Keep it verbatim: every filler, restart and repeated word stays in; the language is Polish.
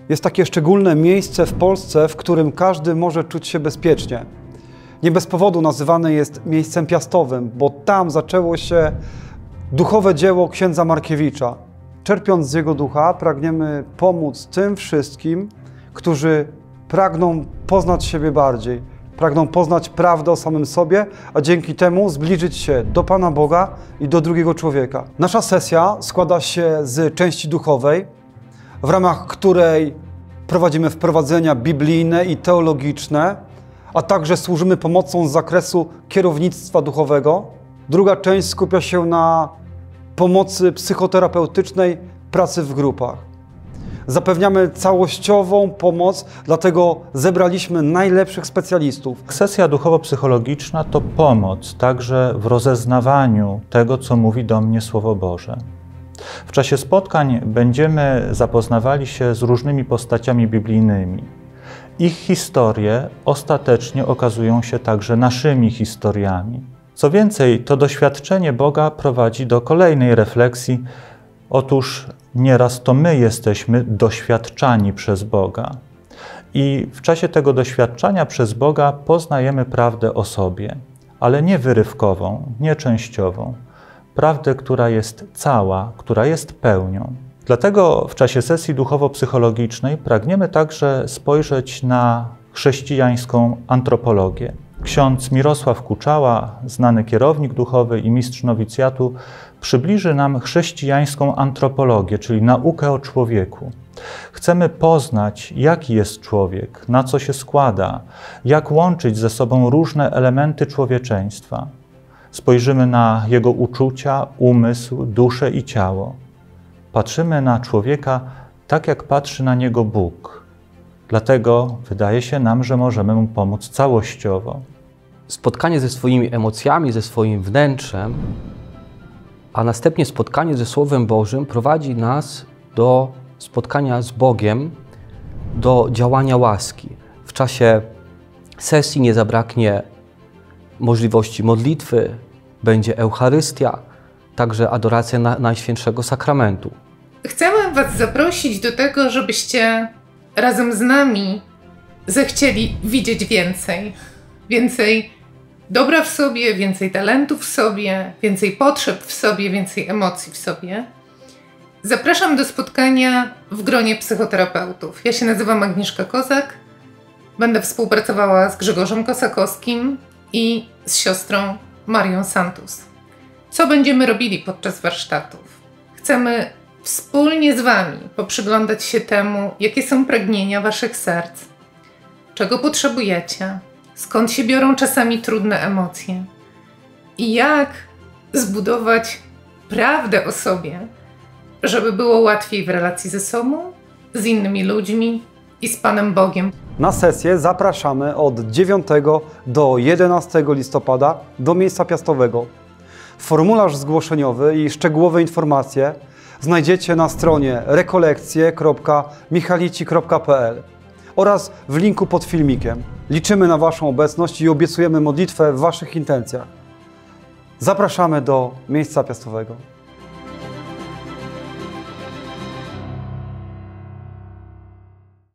jest takie szczególne miejsce w Polsce, w którym każdy może czuć się bezpiecznie. Nie bez powodu nazywane jest miejscem piastowym, bo tam zaczęło się duchowe dzieło księdza Markiewicza. Czerpiąc z jego ducha, pragniemy pomóc tym wszystkim, którzy pragną poznać siebie bardziej, pragną poznać prawdę o samym sobie, a dzięki temu zbliżyć się do Pana Boga i do drugiego człowieka. Nasza sesja składa się z części duchowej, w ramach której prowadzimy wprowadzenia biblijne i teologiczne, a także służymy pomocą z zakresu kierownictwa duchowego. Druga część skupia się na pomocy psychoterapeutycznej, pracy w grupach. Zapewniamy całościową pomoc, dlatego zebraliśmy najlepszych specjalistów. Sesja duchowo-psychologiczna to pomoc także w rozeznawaniu tego, co mówi do mnie Słowo Boże. W czasie spotkań będziemy zapoznawali się z różnymi postaciami biblijnymi. Ich historie ostatecznie okazują się także naszymi historiami. Co więcej, to doświadczenie Boga prowadzi do kolejnej refleksji. Otóż nieraz to my jesteśmy doświadczani przez Boga. I w czasie tego doświadczania przez Boga poznajemy prawdę o sobie, ale nie wyrywkową, nie częściową. Prawdę, która jest cała, która jest pełnią. Dlatego w czasie sesji duchowo-psychologicznej pragniemy także spojrzeć na chrześcijańską antropologię. Ksiądz Mirosław Kuczała, znany kierownik duchowy i mistrz nowicjatu, przybliży nam chrześcijańską antropologię, czyli naukę o człowieku. Chcemy poznać, jaki jest człowiek, na co się składa, jak łączyć ze sobą różne elementy człowieczeństwa. Spojrzymy na jego uczucia, umysł, duszę i ciało. Patrzymy na człowieka tak, jak patrzy na niego Bóg. Dlatego wydaje się nam, że możemy mu pomóc całościowo. Spotkanie ze swoimi emocjami, ze swoim wnętrzem, a następnie spotkanie ze Słowem Bożym prowadzi nas do spotkania z Bogiem, do działania łaski. W czasie sesji nie zabraknie możliwości modlitwy, będzie Eucharystia, także adoracja na Najświętszego Sakramentu. Chcemy Was zaprosić do tego, żebyście razem z nami zechcieli widzieć więcej. Więcej dobra w sobie, więcej talentów w sobie, więcej potrzeb w sobie, więcej emocji w sobie. Zapraszam do spotkania w gronie psychoterapeutów. Ja się nazywam Agnieszka Kozak. Będę współpracowała z Grzegorzem Kosakowskim i z siostrą Marią Santus. Co będziemy robili podczas warsztatów? Chcemy wspólnie z Wami poprzyglądać się temu, jakie są pragnienia Waszych serc, czego potrzebujecie, skąd się biorą czasami trudne emocje i jak zbudować prawdę o sobie, żeby było łatwiej w relacji ze sobą, z innymi ludźmi i z Panem Bogiem. Na sesję zapraszamy od dziewiątego do jedenastego listopada do miejsca piastowego. Formularz zgłoszeniowy i szczegółowe informacje znajdziecie na stronie rekolekcje kropka michalici kropka p l oraz w linku pod filmikiem. Liczymy na Waszą obecność i obiecujemy modlitwę w Waszych intencjach. Zapraszamy do miejsca piastowego.